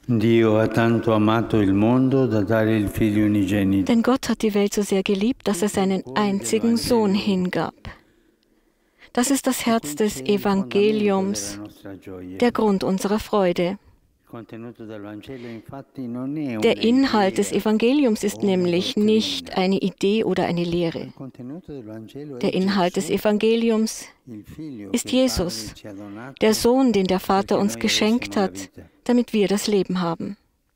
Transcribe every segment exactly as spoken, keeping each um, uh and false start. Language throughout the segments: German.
Dio ha tanto amato il mondo da dare il figlio unigenito. Denn Gott hat die Welt so sehr geliebt, dass er seinen einzigen Sohn hingab. Das ist das Herz des Evangeliums, der Grund unserer Freude. Der Inhalt des Evangeliums ist nämlich nicht eine Idee oder eine Lehre. Der Inhalt des Evangeliums ist Jesus, der Sohn, den der Vater uns geschenkt hat, damit wir das Leben haben.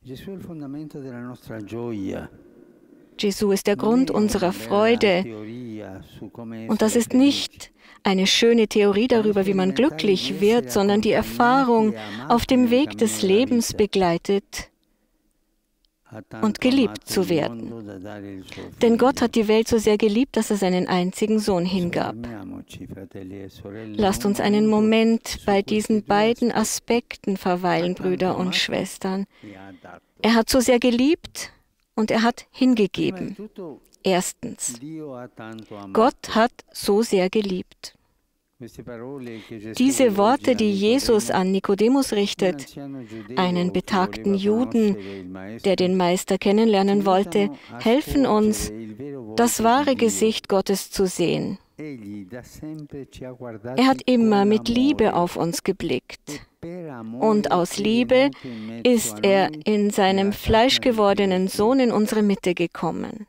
Jesu ist der Grund unserer Freude. Und das ist nicht eine schöne Theorie darüber, wie man glücklich wird, sondern die Erfahrung, auf dem Weg des Lebens begleitet und geliebt zu werden. Denn Gott hat die Welt so sehr geliebt, dass er seinen einzigen Sohn hingab. Lasst uns einen Moment bei diesen beiden Aspekten verweilen, Brüder und Schwestern. Er hat so sehr geliebt und er hat hingegeben. Erstens, Gott hat so sehr geliebt. Diese Worte, die Jesus an Nikodemus richtet, einen betagten Juden, der den Meister kennenlernen wollte, helfen uns, das wahre Gesicht Gottes zu sehen. Er hat immer mit Liebe auf uns geblickt. Und aus Liebe ist er in seinem fleischgewordenen Sohn in unsere Mitte gekommen.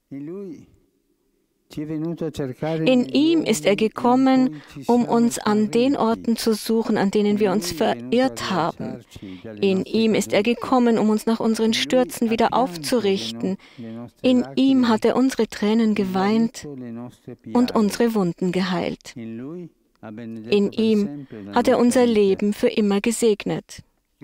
In ihm ist er gekommen, um uns an den Orten zu suchen, an denen wir uns verirrt haben. In ihm ist er gekommen, um uns nach unseren Stürzen wieder aufzurichten. In ihm hat er unsere Tränen geweint und unsere Wunden geheilt. In ihm hat er unser Leben für immer gesegnet.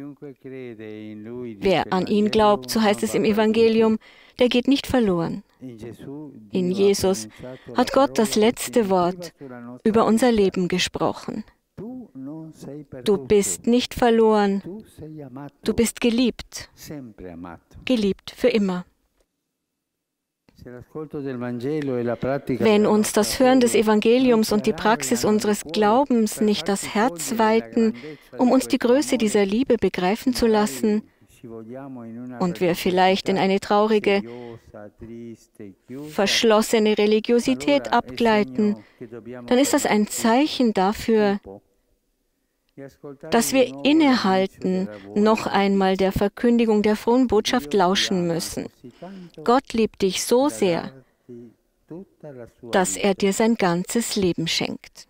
Wer an ihn glaubt, so heißt es im Evangelium, der geht nicht verloren. In Jesus hat Gott das letzte Wort über unser Leben gesprochen. Du bist nicht verloren, du bist geliebt, geliebt für immer. Wenn uns das Hören des Evangeliums und die Praxis unseres Glaubens nicht das Herz weiten, um uns die Größe dieser Liebe begreifen zu lassen, und wir vielleicht in eine traurige, verschlossene Religiosität abgleiten, dann ist das ein Zeichen dafür, dass wir innehalten, noch einmal der Verkündigung der frohen Botschaft lauschen müssen. Gott liebt dich so sehr, dass er dir sein ganzes Leben schenkt.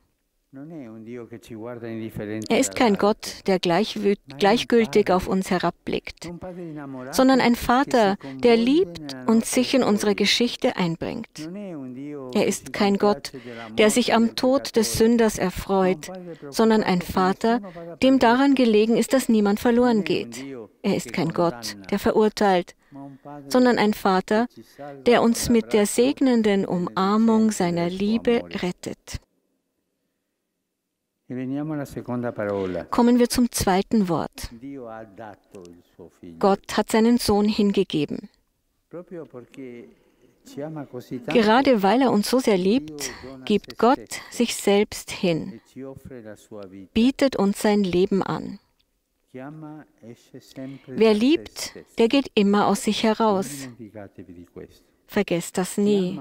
Er ist kein Gott, der gleichgültig auf uns herabblickt, sondern ein Vater, der liebt und sich in unsere Geschichte einbringt. Er ist kein Gott, der sich am Tod des Sünders erfreut, sondern ein Vater, dem daran gelegen ist, dass niemand verloren geht. Er ist kein Gott, der verurteilt, sondern ein Vater, der uns mit der segnenden Umarmung seiner Liebe rettet. Kommen wir zum zweiten Wort. Gott hat seinen Sohn hingegeben. Gerade weil er uns so sehr liebt, gibt Gott sich selbst hin, bietet uns sein Leben an. Wer liebt, der geht immer aus sich heraus. Vergesst das nie.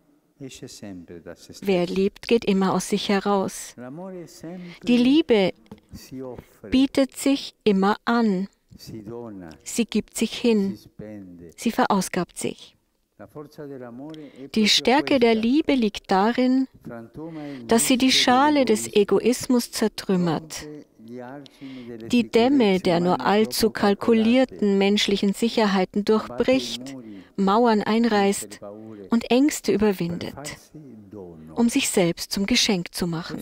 Wer liebt, geht immer aus sich heraus. Die Liebe bietet sich immer an. Sie gibt sich hin. Sie verausgabt sich. Die Stärke der Liebe liegt darin, dass sie die Schale des Egoismus zertrümmert, die Dämme der nur allzu kalkulierten menschlichen Sicherheiten durchbricht, Mauern einreißt und Ängste überwindet, um sich selbst zum Geschenk zu machen.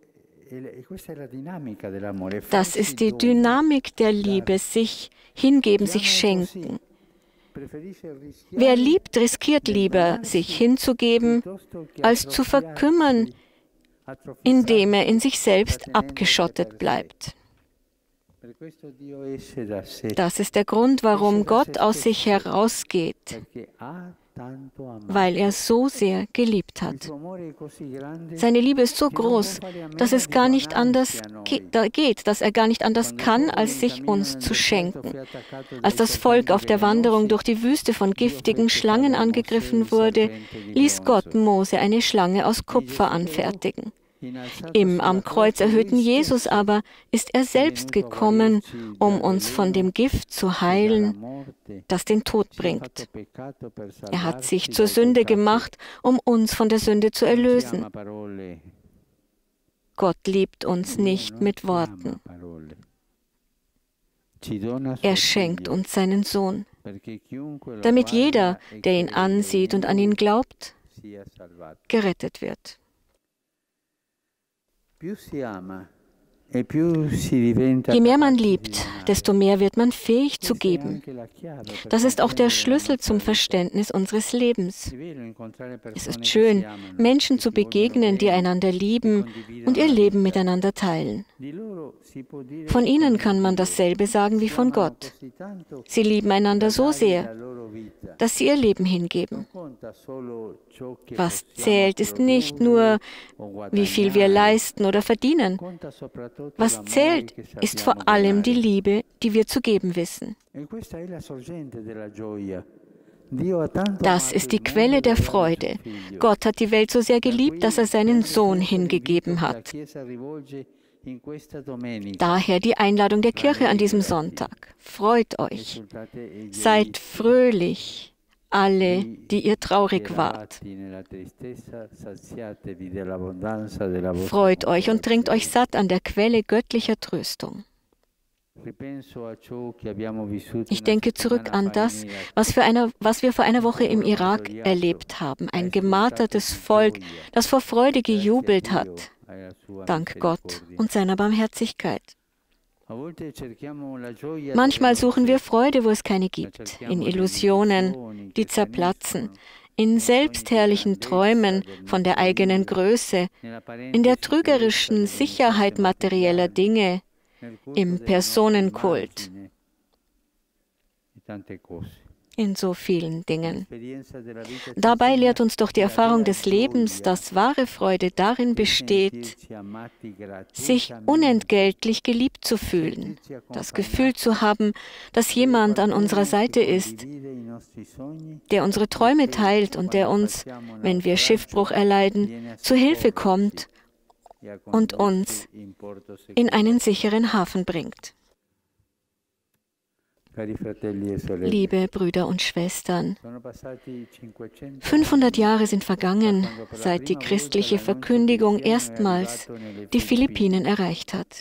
Das ist die Dynamik der Liebe, sich hingeben, sich schenken. Wer liebt, riskiert lieber, sich hinzugeben, als zu verkümmern, indem er in sich selbst abgeschottet bleibt. Das ist der Grund, warum Gott aus sich herausgeht, weil er so sehr geliebt hat. Seine Liebe ist so groß, dass es gar nicht anders geht, dass er gar nicht anders kann, als sich uns zu schenken. Als das Volk auf der Wanderung durch die Wüste von giftigen Schlangen angegriffen wurde, ließ Gott Mose eine Schlange aus Kupfer anfertigen. Im am Kreuz erhöhten Jesus aber ist er selbst gekommen, um uns von dem Gift zu heilen, das den Tod bringt. Er hat sich zur Sünde gemacht, um uns von der Sünde zu erlösen. Gott liebt uns nicht mit Worten. Er schenkt uns seinen Sohn, damit jeder, der ihn ansieht und an ihn glaubt, gerettet wird. Je mehr man liebt, desto mehr wird man fähig zu geben. Das ist auch der Schlüssel zum Verständnis unseres Lebens. Es ist schön, Menschen zu begegnen, die einander lieben und ihr Leben miteinander teilen. Von ihnen kann man dasselbe sagen wie von Gott. Sie lieben einander so sehr, dass sie ihr Leben hingeben. Was zählt, ist nicht nur, wie viel wir leisten oder verdienen. Was zählt, ist vor allem die Liebe, die wir zu geben wissen. Das ist die Quelle der Freude. Gott hat die Welt so sehr geliebt, dass er seinen Sohn hingegeben hat. Daher die Einladung der Kirche an diesem Sonntag. Freut euch. Seid fröhlich, alle, die ihr traurig wart. Freut euch und trinkt euch satt an der Quelle göttlicher Tröstung. Ich denke zurück an das, was, für eine, was wir vor einer Woche im Irak erlebt haben. Ein gemartertes Volk, das vor Freude gejubelt hat. Dank Gott und seiner Barmherzigkeit. Manchmal suchen wir Freude, wo es keine gibt, in Illusionen, die zerplatzen, in selbstherrlichen Träumen von der eigenen Größe, in der trügerischen Sicherheit materieller Dinge, im Personenkult, in so vielen Dingen. Dabei lehrt uns doch die Erfahrung des Lebens, dass wahre Freude darin besteht, sich unentgeltlich geliebt zu fühlen, das Gefühl zu haben, dass jemand an unserer Seite ist, der unsere Träume teilt und der uns, wenn wir Schiffbruch erleiden, zu Hilfe kommt und uns in einen sicheren Hafen bringt. Liebe Brüder und Schwestern, fünfhundert Jahre sind vergangen, seit die christliche Verkündigung erstmals die Philippinen erreicht hat.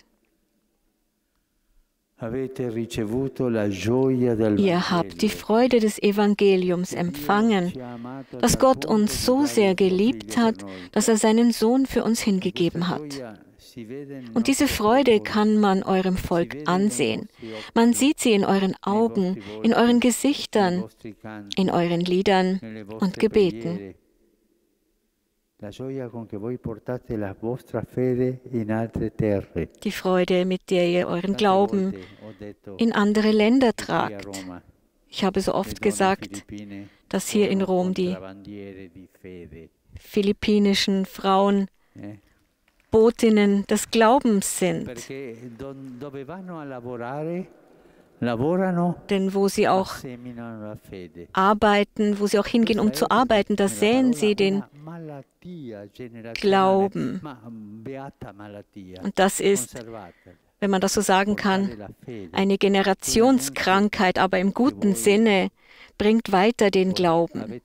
Ihr habt die Freude des Evangeliums empfangen, dass Gott uns so sehr geliebt hat, dass er seinen Sohn für uns hingegeben hat. Und diese Freude kann man eurem Volk ansehen. Man sieht sie in euren Augen, in euren Gesichtern, in euren Liedern und Gebeten. Die Freude, mit der ihr euren Glauben in andere Länder tragt. Ich habe so oft gesagt, dass hier in Rom die philippinischen Frauen Botinnen des Glaubens sind. Denn wo sie auch arbeiten, wo sie auch hingehen, um zu arbeiten, da säen sie den Glauben. Und das ist, wenn man das so sagen kann, eine Generationskrankheit, aber im guten Sinne, bringt weiter den Glauben.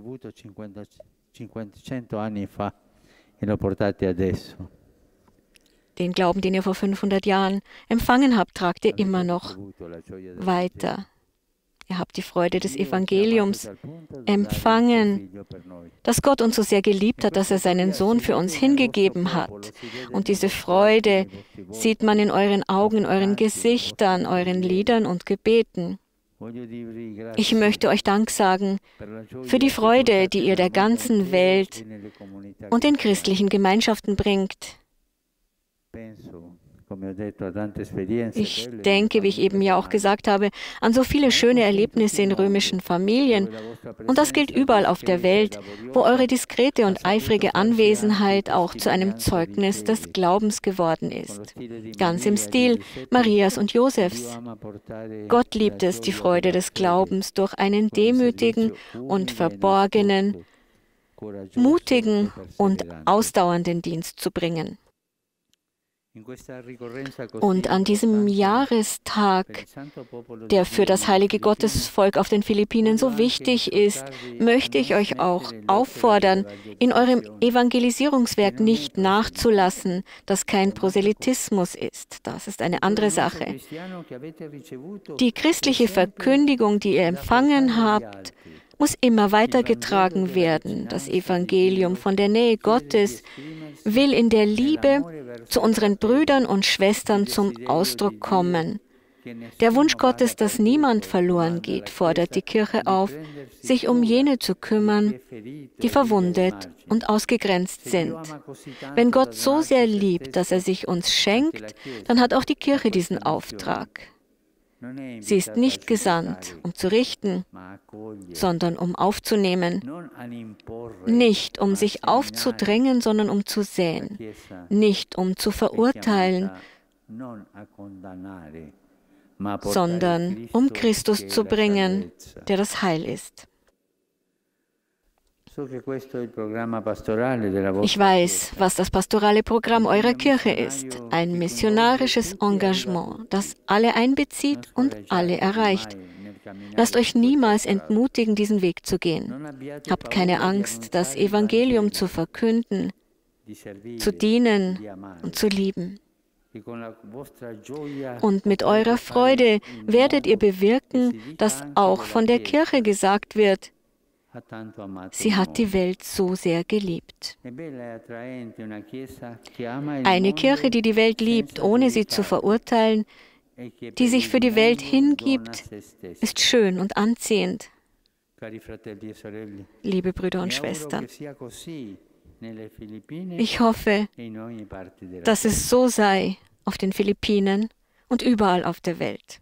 Den Glauben, den ihr vor fünfhundert Jahren empfangen habt, tragt ihr immer noch weiter. Ihr habt die Freude des Evangeliums empfangen, dass Gott uns so sehr geliebt hat, dass er seinen Sohn für uns hingegeben hat. Und diese Freude sieht man in euren Augen, in euren Gesichtern, euren Liedern und Gebeten. Ich möchte euch Dank sagen für die Freude, die ihr der ganzen Welt und den christlichen Gemeinschaften bringt. Ich denke, wie ich eben ja auch gesagt habe, an so viele schöne Erlebnisse in römischen Familien. Und das gilt überall auf der Welt, wo eure diskrete und eifrige Anwesenheit auch zu einem Zeugnis des Glaubens geworden ist. Ganz im Stil Marias und Josefs. Gott liebt es, die Freude des Glaubens durch einen demütigen und verborgenen, mutigen und ausdauernden Dienst zu bringen. Und an diesem Jahrestag, der für das heilige Gottesvolk auf den Philippinen so wichtig ist, möchte ich euch auch auffordern, in eurem Evangelisierungswerk nicht nachzulassen, das kein Proselytismus ist. Das ist eine andere Sache. Die christliche Verkündigung, die ihr empfangen habt, muss immer weitergetragen werden. Das Evangelium von der Nähe Gottes will in der Liebe zu unseren Brüdern und Schwestern zum Ausdruck kommen. Der Wunsch Gottes, dass niemand verloren geht, fordert die Kirche auf, sich um jene zu kümmern, die verwundet und ausgegrenzt sind. Wenn Gott so sehr liebt, dass er sich uns schenkt, dann hat auch die Kirche diesen Auftrag. Sie ist nicht gesandt, um zu richten, sondern um aufzunehmen. Nicht um sich aufzudrängen, sondern um zu säen. Nicht um zu verurteilen, sondern um Christus zu bringen, der das Heil ist. Ich weiß, was das pastorale Programm eurer Kirche ist. Ein missionarisches Engagement, das alle einbezieht und alle erreicht. Lasst euch niemals entmutigen, diesen Weg zu gehen. Habt keine Angst, das Evangelium zu verkünden, zu dienen und zu lieben. Und mit eurer Freude werdet ihr bewirken, dass auch von der Kirche gesagt wird, sie hat die Welt so sehr geliebt. Eine Kirche, die die Welt liebt, ohne sie zu verurteilen, die sich für die Welt hingibt, ist schön und anziehend. Liebe Brüder und Schwestern, ich hoffe, dass es so sei auf den Philippinen und überall auf der Welt.